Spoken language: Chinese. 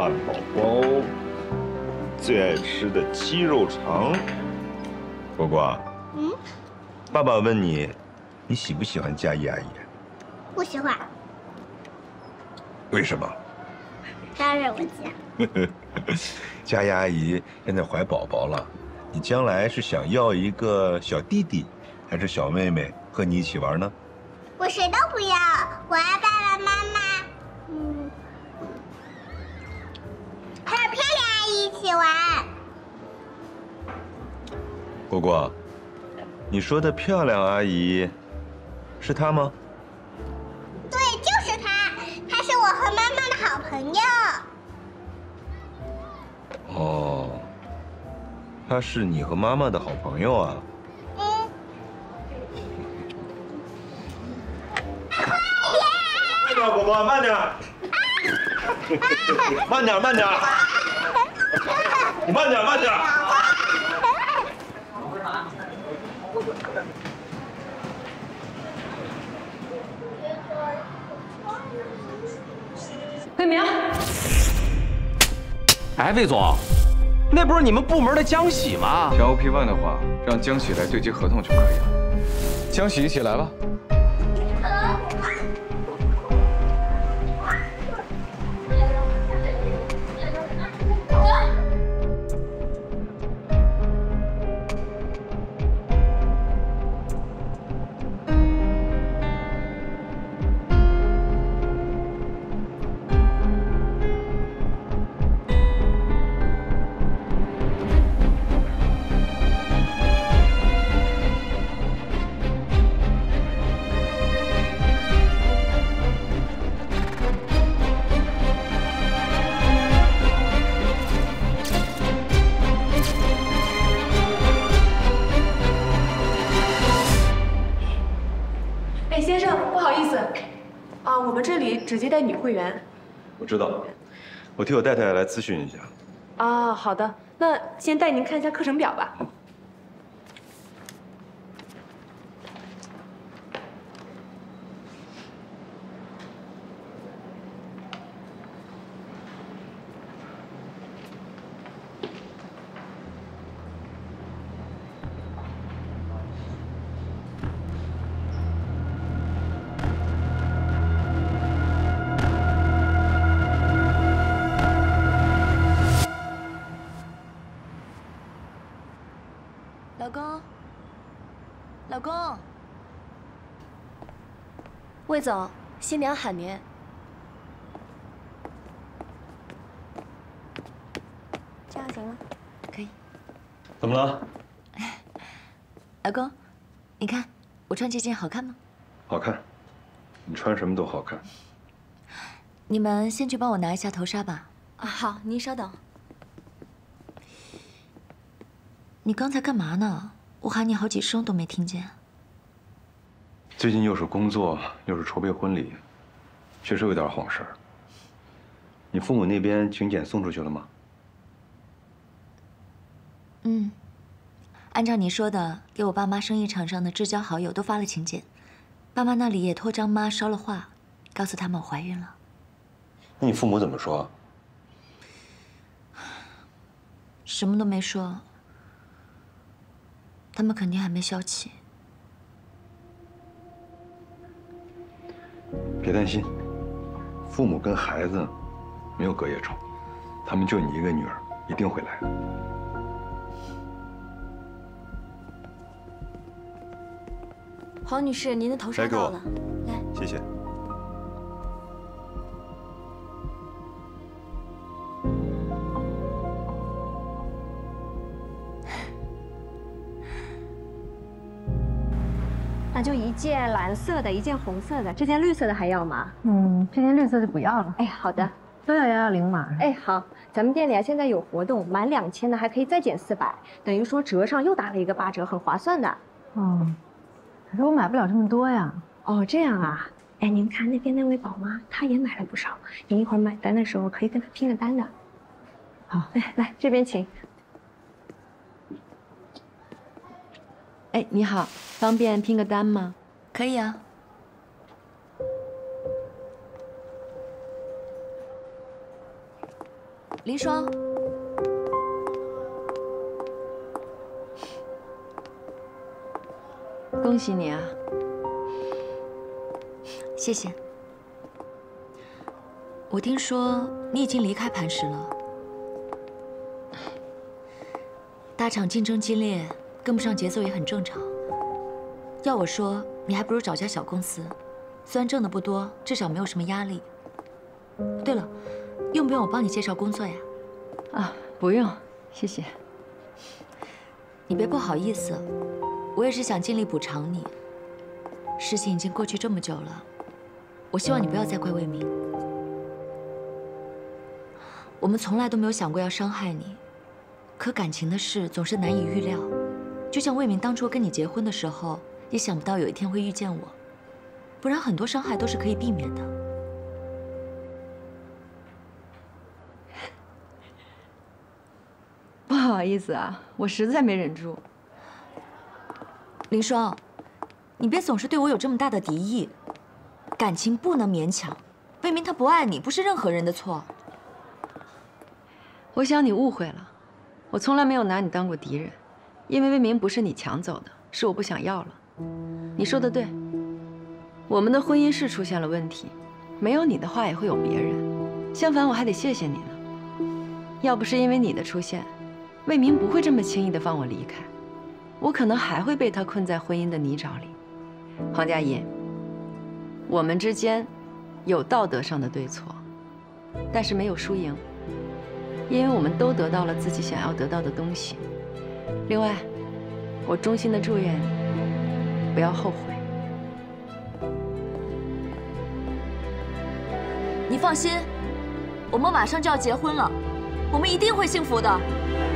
汉堡包，最爱吃的鸡肉肠。果果，爸爸问你，你喜不喜欢佳怡阿姨？ 不喜欢。 为什么？ 她是我家。 佳怡阿姨现在怀宝宝了，你将来是想要一个小弟弟，还是小妹妹和你一起玩呢？ 我谁都不要，我要爸爸妈妈。还有漂亮阿姨一起玩。 果果，你说的漂亮阿姨，是她吗？ 对，就是她，她是我和妈妈的好朋友。 哦，她是你和妈妈的好朋友啊。慢点，果果，慢点。慢点，慢点。你慢点，慢点。 魏明， 哎，魏总，那不是你们部门的江喜吗？ 填 OP1 的话，让江喜来对接合同就可以了。江喜一起来吧。 我们这里只接待女会员。 我知道，我替我太太来咨询一下。 啊，好的，那先带您看一下课程表吧。 老公，老公，魏总，新娘喊您。这样行吗？可以。 怎么了？ 老公，你看我穿这件好看吗？ 好看，你穿什么都好看。 你们先去帮我拿一下头纱吧。 啊，好，您稍等。 你刚才干嘛呢？我喊你好几声都没听见。 最近又是工作，又是筹备婚礼，确实有点晃神儿。你父母那边请柬送出去了吗？ 按照你说的，给我爸妈生意场上的至交好友都发了请柬，爸妈那里也托张妈捎了话，告诉他们我怀孕了。 那你父母怎么说？ 什么都没说。他们肯定还没消气。 别担心，父母跟孩子没有隔夜仇，他们就你一个女儿，一定会来的。 黄女士，您的头纱到了，来， 谢谢。 那就一件蓝色的，一件红色的，这件绿色的还要吗？ 这件绿色就不要了。 哎，好的， 都要110码。 哎，好，咱们店里啊现在有活动，满2000的还可以再减400，等于说折上又打了一个8折，很划算的。 哦，可是我买不了这么多呀。 哦，这样啊。哎，您看那边那位宝妈，她也买了不少，您一会儿买单的时候可以跟她拼个单的。 好， 哎，来这边请。 哎，你好，方便拼个单吗？ 可以啊。 林双， 恭喜你啊！ 谢谢。我听说你已经离开磐石了，大厂竞争激烈，跟不上节奏也很正常。要我说，你还不如找家小公司，虽然挣的不多，至少没有什么压力。对了，用不用我帮你介绍工作呀？ 啊，不用，谢谢。 你别不好意思，我也是想尽力补偿你。事情已经过去这么久了，我希望你不要再怪魏明。我们从来都没有想过要伤害你，可感情的事总是难以预料。就像魏明当初跟你结婚的时候，也想不到有一天会遇见我，不然很多伤害都是可以避免的。 不好意思啊，我实在没忍住。 林双，你别总是对我有这么大的敌意，感情不能勉强。魏明他不爱你，不是任何人的错。 我想你误会了，我从来没有拿你当过敌人，因为魏明不是你抢走的，是我不想要了。你说的对，我们的婚姻是出现了问题，没有你的话也会有别人。相反，我还得谢谢你呢。要不是因为你的出现，魏明不会这么轻易的放我离开，我可能还会被他困在婚姻的泥沼里。黄佳怡，我们之间有道德上的对错，但是没有输赢。因为我们都得到了自己想要得到的东西。另外，我衷心的祝愿你不要后悔。 你放心，我们马上就要结婚了，我们一定会幸福的。